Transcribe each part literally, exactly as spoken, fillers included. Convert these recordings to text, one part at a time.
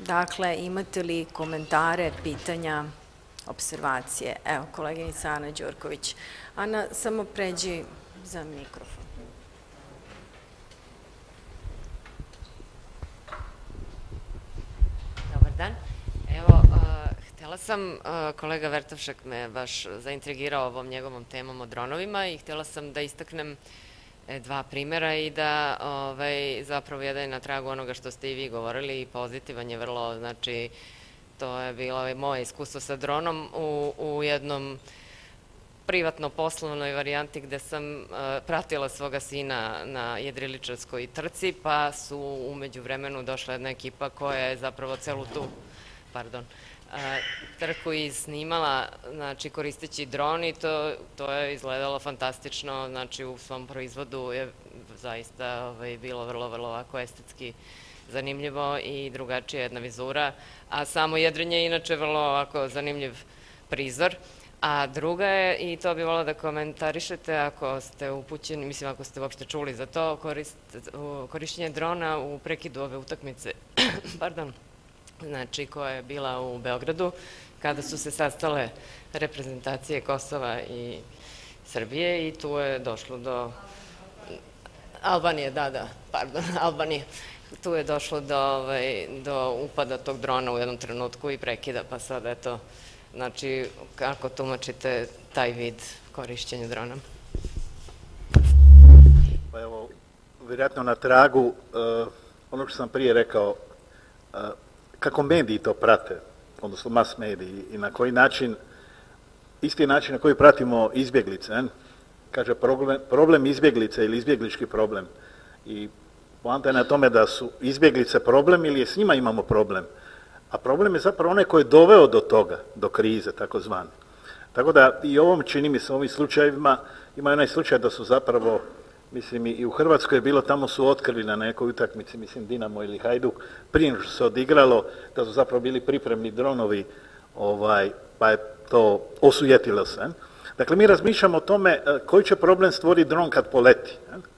Dakle, imate li komentare, pitanja, observacije? Evo, koleginica Ana Đurković. Ana, samo pređi za mikrofon. Dobar dan. Evo, htela sam, kolega Vertovšak me baš zaintrigirao ovom njegovom temom o dronovima i htela sam da istaknem dva primjera i da zapravo jedan je na tragu onoga što ste i vi govorili i pozitivan je vrlo, znači to je bilo moje iskustvo sa dronom u jednom privatno poslovnoj varijanti gde sam pratila svoga sina na jedriličarskoj trci, pa su umeđu vremenu došla jedna ekipa koja je zapravo celu tu, pardon, trku i snimala, znači koristeći dron i to je izgledalo fantastično, znači u svom proizvodu je zaista bilo vrlo, vrlo ovako estetski zanimljivo i drugačija jedna vizura, a samo jedrenje je inače vrlo ovako zanimljiv prizor. A druga je, i to bi volila da komentarišete ako ste upućeni, mislim ako ste uopšte čuli za to, korišćenje drona u prekidu ove utakmice, pardon, znači koja je bila u Beogradu, kada su se sastale reprezentacije Kosova i Srbije i tu je došlo do Albanije, da, da, pardon, Albanije. Tu je došlo do upada tog drona u jednom trenutku i prekida, pa sad eto, znači, kako tumačite taj vid korišćenja drona? Pa evo, vjerojatno na tragu ono što sam prije rekao, kako mediji to prate, odnosno mass mediji i na koji način, isti način na koji pratimo izbjeglice, kaže problem izbjeglice ili izbjeglički problem i poanta je na tome da su izbjeglice problem ili je s njima imamo problem. A problem je zapravo onaj koji je doveo do toga, do krize, takozvani. Tako da i ovom, čini mi se, ovim slučajevima, ima onaj slučaj da su zapravo, mislim i u Hrvatskoj je bilo, tamo su otkrili na nekoj utakmici, mislim Dinamo ili Hajduk, prije nego što se odigralo, da su zapravo bili pripremni dronovi, pa je to osujetilo se. Dakle, mi razmišljamo o tome koji će problem stvoriti dron kad poleti.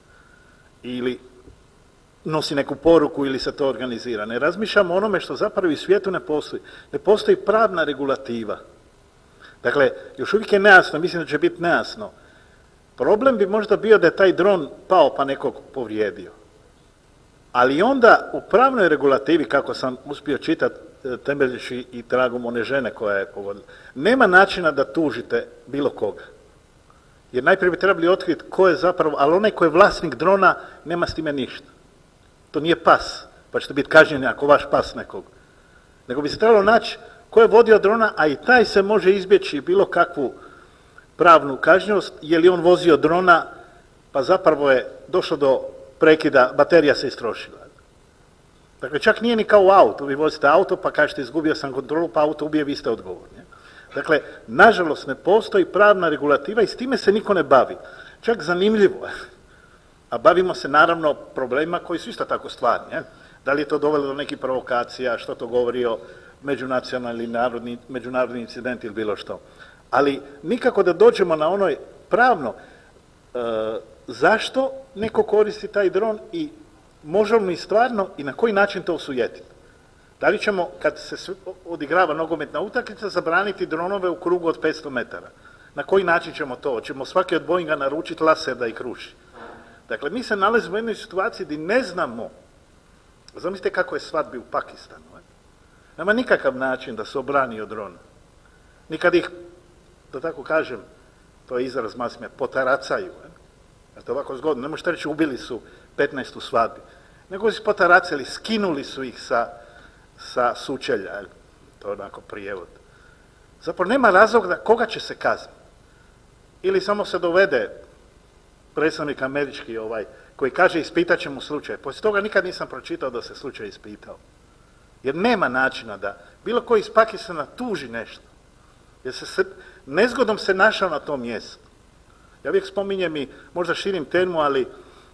Ili nosi neku poruku ili se to organizira. Ne razmišljamo o onome što zapravo i svijetu ne postoji. Ne postoji pravna regulativa. Dakle, još uvijek je nejasno, mislim da će biti nejasno. Problem bi možda bio da je taj dron pao pa nekog povrijedio. Ali onda u pravnoj regulativi, kako sam uspio čitati temeljeći i tragom one žene koja je pogodila, nema načina da tužite bilo koga. Jer najprije bi trebali otkriti ko je zapravo, ali onaj ko je vlasnik drona nema s time ništa. To nije pas, pa ćete biti kažnjeni ako vaš pas nekog. Nego bi se trebalo naći ko je vodio drona, a i taj se može izbjeći bilo kakvu pravnu kažnjivost, je li on vozio drona, pa zapravo je došlo do prekida, baterija se istrošila. Dakle, čak nije ni kao u autu, vi vozite auto pa kažete izgubio sam kontrolu, pa auto ubije, vi ste odgovorni. Dakle, nažalost ne postoji pravna regulativa i s time se niko ne bavi. Čak zanimljivo je. A bavimo se naravno problemima koji su isto tako stvarni. Da li je to dovelo do nekih provokacija, što to govori o međunacionalni ili međunarodni incident ili bilo što. Ali nikako da dođemo na onoj pravno zašto neko koristi taj dron i možemo li stvarno i na koji način to osujetiti. Da li ćemo, kad se odigrava nogometna utakmica, zabraniti dronove u krugu od petsto metara? Na koji način ćemo to? Ćemo svaki od Boeinga naručiti laser da ih ruši? Dakle, mi se nalazimo u jednoj situaciji gdje ne znamo, zamislite kako je svadbi u Pakistanu, nema nikakav način da se obrani od drona. Nikad ih, da tako kažem, to je izraz masme, potaracaju. To je ovako zgodno, ne možete reći ubili su petnaest u svadbi, nego su potaracali, skinuli su ih sa sučelja, to je onako prijevod. Zapravo nema razloga koga će se kazniti. Ili samo se dovede predstavnik američki koji kaže ispitat ćemo slučaj. Poslije toga nikad nisam pročitao da se slučaj ispitao. Jer nema načina da bilo koji iz Pakistana tuži nešto. Jer se nezgodom se našao na tom mjestu. Ja uvijek spominjem i možda širim temu, ali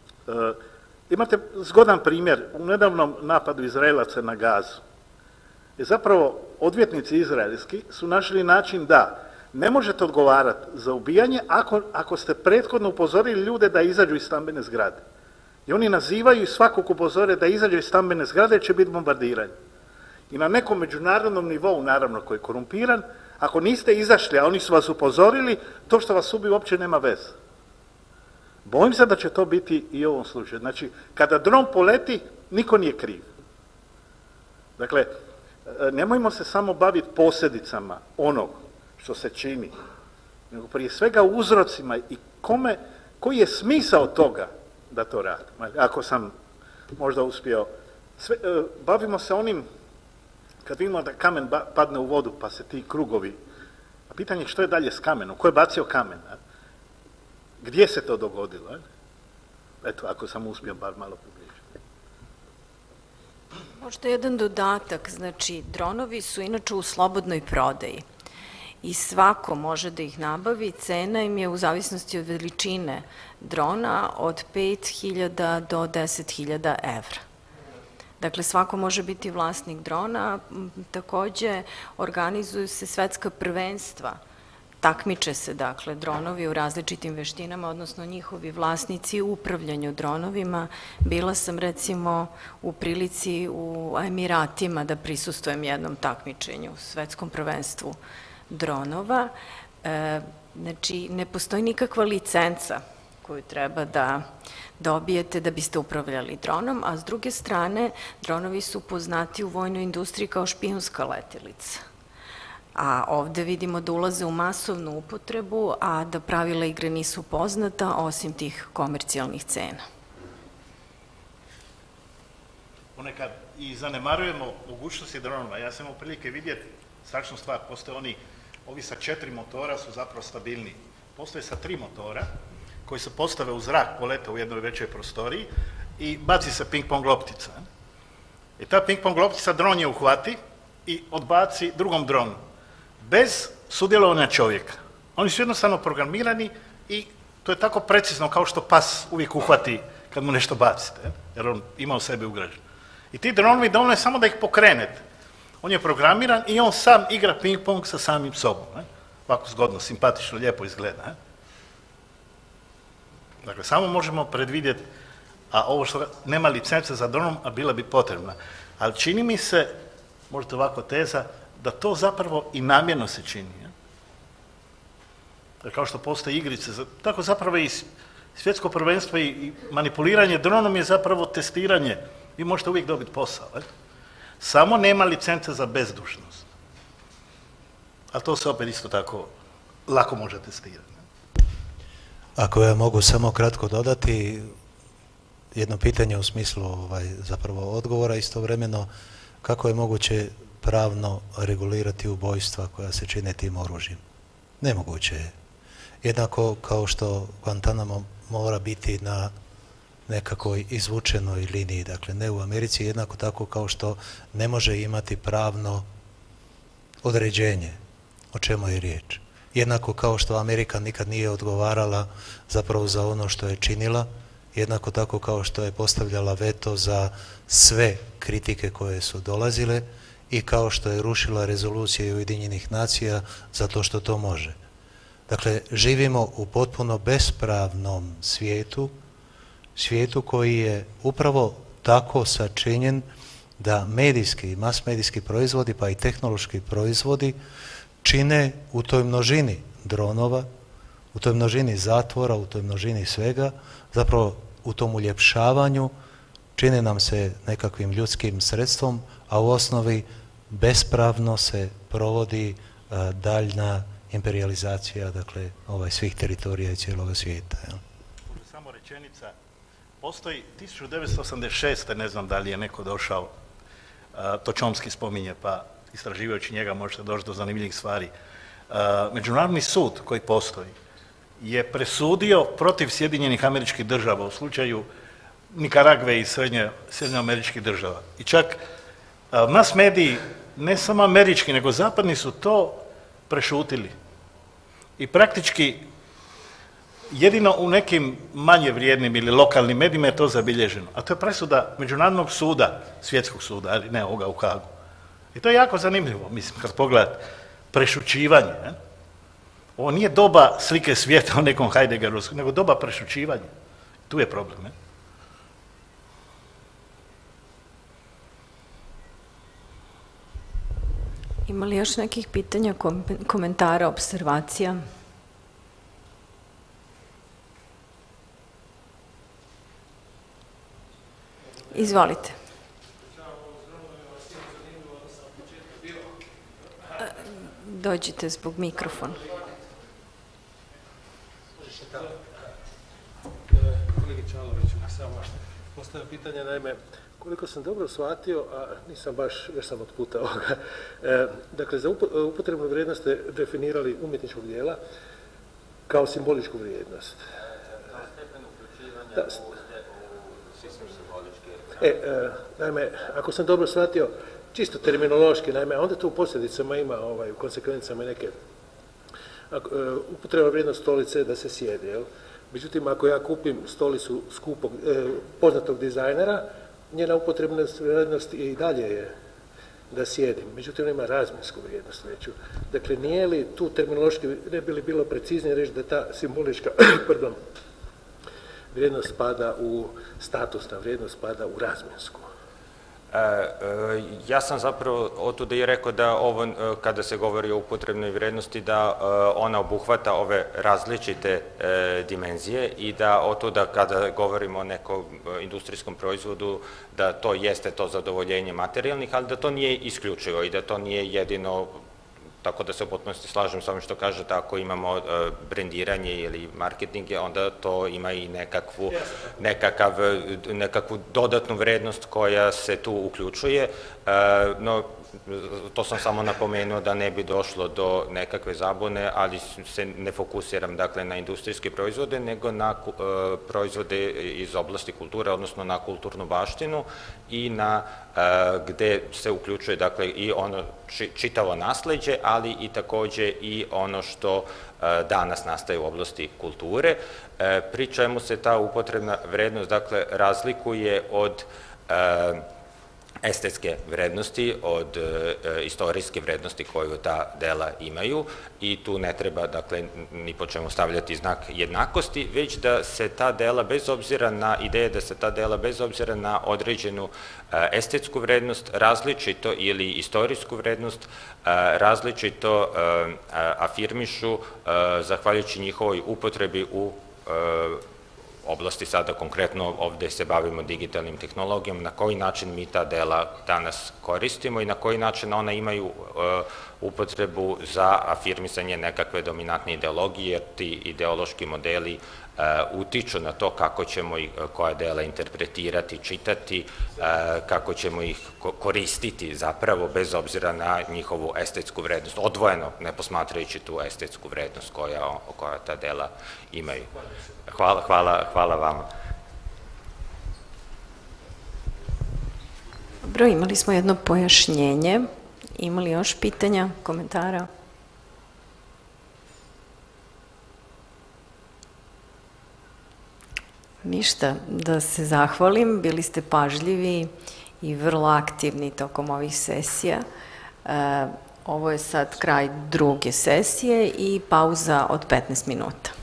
imate zgodan primjer u nedavnom napadu Izraelaca na Gazu. Jer zapravo odvjetnici izraelski su našli način da ne možete odgovarati za ubijanje ako ste prethodno upozorili ljude da izađu iz stambene zgrade. I oni nazivaju svakog upozore da izađe iz stambene zgrade će biti bombardiranje. i na nekom međunarodnom nivou, naravno, koji je korumpiran, ako niste izašli, a oni su vas upozorili, to što vas ubiju uopće nema veze. Bojim se da će to biti i u ovom slučaju. Znači, kada dron poleti, niko nije kriv. Dakle, nemojmo se samo baviti posljedicama onog što se čini, nego prije svega uzrocima i kome, koji je smisao toga da to radi. Ako sam možda uspio, sve, bavimo se onim, kad vidimo da kamen padne u vodu pa se ti krugovi, a pitanje je što je dalje s kamenom, ko je bacio kamen, a? Gdje se to dogodilo? A? Eto, ako sam uspio bar malo približiti. Možda jedan dodatak, znači dronovi su inače u slobodnoj prodaji i svako može da ih nabavi, cena im je u zavisnosti od veličine drona od pet hiljada do deset hiljada evra. Dakle, svako može biti vlasnik drona, takođe organizuju se svetska prvenstva, takmiče se, dakle, dronovi u različitim veštinama, odnosno njihovi vlasnici u upravljanju dronovima. Bila sam, recimo, u prilici u Emiratima da prisustujem jednom takmičenju, svetskom prvenstvu dronova. Znači, ne postoji nikakva licenca koju treba da dobijete da biste upravljali dronom, a s druge strane, dronovi su poznati u vojnoj industriji kao špijunska letelica. A ovde vidimo da ulaze u masovnu upotrebu, a da pravila igre nisu poznata, osim tih komercijalnih cena. Ponekad i zanemarujemo mogućnosti dronova. Ja sam imao prilike vidjeti strašnu stvar, postoje oni, ovi sa četiri motora su zapravo stabilni. Postoje sa tri motora, koji se postave u zrak, polete u jednoj većoj prostoriji i baci se ping-pong loptica. I ta ping-pong loptica dron je uhvati i odbaci drugom dronu, bez sudjelovanja čovjeka. Oni su jednostavno programirani i to je tako precizno kao što pas uvijek uhvati kad mu nešto bacite, jer on ima u sebi ugrađeno. I ti dronovi dovoljno je samo da ih pokrenete. On je programiran i on sam igra ping-pong sa samim sobom. Ovako zgodno, simpatično, lijepo izgleda. Dakle, samo možemo predvidjeti, a ovo što nema licence za dronom, a bila bi potrebna. Ali čini mi se, možda ovako teza, da to zapravo i namjerno se čini. Jer kao što postoje igrice, tako zapravo i svjetsko prvenstvo i manipuliranje dronom je zapravo testiranje. Vi možete uvijek dobiti posao. Samo nema licence za bezdušnost. A to se opet isto tako lako može testirati. Ako ja mogu samo kratko dodati jedno pitanje u smislu ovaj, zapravo odgovora, istovremeno kako je moguće pravno regulirati ubojstva koja se čine tim oružjem? Nemoguće je. Jednako kao što Guantanamo mora biti na nekakvoj izvučenoj liniji, dakle ne u Americi, jednako tako kao što ne može imati pravno određenje o čemu je riječ. Jednako kao što Amerika nikad nije odgovarala zapravo za ono što je činila, jednako tako kao što je postavljala veto za sve kritike koje su dolazile i kao što je rušila rezolucije Ujedinjenih nacija zato što to može. Dakle, živimo u potpuno bespravnom svijetu, svijetu koji je upravo tako sačinjen da medijski i masmedijski proizvodi, pa i tehnološki proizvodi, čine u toj množini dronova, u toj množini zatvora, u toj množini svega, zapravo u tom uljepšavanju čine nam se nekakvim ljudskim sredstvom, a u osnovi bespravno se provodi a, daljna imperializacija, dakle, ovaj, svih teritorija i cijeloga svijeta. Jel? Samo rečenica, postoji tisuću devetsto osamdeset šeste. ne znam da li je neko došao, a, to Chomsky spominje, pa istraživajući njega možete doći do zanimljivih stvari. Međunarodni sud koji postoji je presudio protiv Sjedinjenih Američkih Država u slučaju Nikaragve i Srednjoameričkih država. I čak mass mediji, ne samo američki, nego zapadni su to prešutili. I praktički jedino u nekim manje vrijednim ili lokalnim medijima je to zabilježeno. A to je presuda Međunarodnog suda, svjetskog suda, ali ne ovoga u Hagu. I to je jako zanimljivo, mislim, kad pogledate prešućivanje. Ne? Ovo nije doba slike svijeta o nekom Heideggeru, nego doba prešućivanja. Tu je problem. Ne? Ima li još nekih pitanja, komentara, observacija? Izvolite. Dođite zbog mikrofona. Kolegi Čaloviću, samo postavljam pitanje, naime, koliko sam dobro shvatio, a nisam baš, već sam od puta ovoga, dakle, za upotrebnu vrijednost ste definirali umjetničkog dijela kao simboličku vrijednost. Kao stepen uključivanja u sistem simboličke. E, naime, ako sam dobro shvatio, čisto terminološki, naime, onda to u posljedicama ima, u konsekvencama neke upotreba vrijednost stolice da se sjedi, jel? Međutim, ako ja kupim stolicu skupog, poznatog dizajnera, njena upotrebna vrijednost i dalje je da sjedim. Međutim, ima razmjensku vrijednost veću. Dakle, nije li tu terminološki, ne bi li bilo preciznije reći da ta simbolička, pardon, vrijednost spada u, statusna vrijednost spada u razmjensku? Ja sam zapravo otuda i rekao da ovo, kada se govori o upotrebnoj vrijednosti, da ona obuhvata ove različite dimenzije i da otuda kada govorimo o nekom industrijskom proizvodu, da to jeste to zadovoljenje materijalnih, ali da to nije isključivo i da to nije jedino, tako da se u potpunosti slažem s ovim što kažete, ako imamo brendiranje ili marketinge, onda to ima i nekakvu, nekakav, nekakvu dodatnu vrednost koja se tu uključuje, no to sam samo napomenuo da ne bi došlo do nekakve zabune, ali se ne fokusiram dakle na industrijske proizvode, nego na proizvode iz oblasti kulture, odnosno na kulturnu baštinu i na gde se uključuje dakle i ono čitavo nasleđe, ali i takođe i ono što danas nastaje u oblasti kulture, pri čemu se ta upotrebna vrednost dakle razlikuje od estetske vrednosti, od istorijske vrednosti koju ta dela imaju i tu ne treba, dakle, ni po čemu stavljati znak jednakosti, već da se ta dela, bez obzira na ideje, da se ta dela, bez obzira na određenu estetsku vrednost, različito ili istorijsku vrednost, različito afirmišu, zahvaljujući njihovoj upotrebi u oblasti, sada konkretno ovde se bavimo digitalnim tehnologijom, na koji način mi ta dela danas koristimo i na koji način ona imaju upotrebu za afirmisanje nekakve dominantne ideologije, jer ti ideološki modeli utiču na to kako ćemo i koja dela interpretirati, čitati, kako ćemo ih koristiti zapravo bez obzira na njihovu estetsku vrednost, odvojeno, ne posmatrajući tu estetsku vrednost koja ta dela imaju. Hvala, hvala, hvala vama. Dobro, imali smo jedno pojašnjenje. Ima li još pitanja, komentara? Ništa, da se zahvalim, bili ste pažljivi i vrlo aktivni tokom ovih sesija. Ovo je sad kraj druge sesije i pauza od petnaest minuta.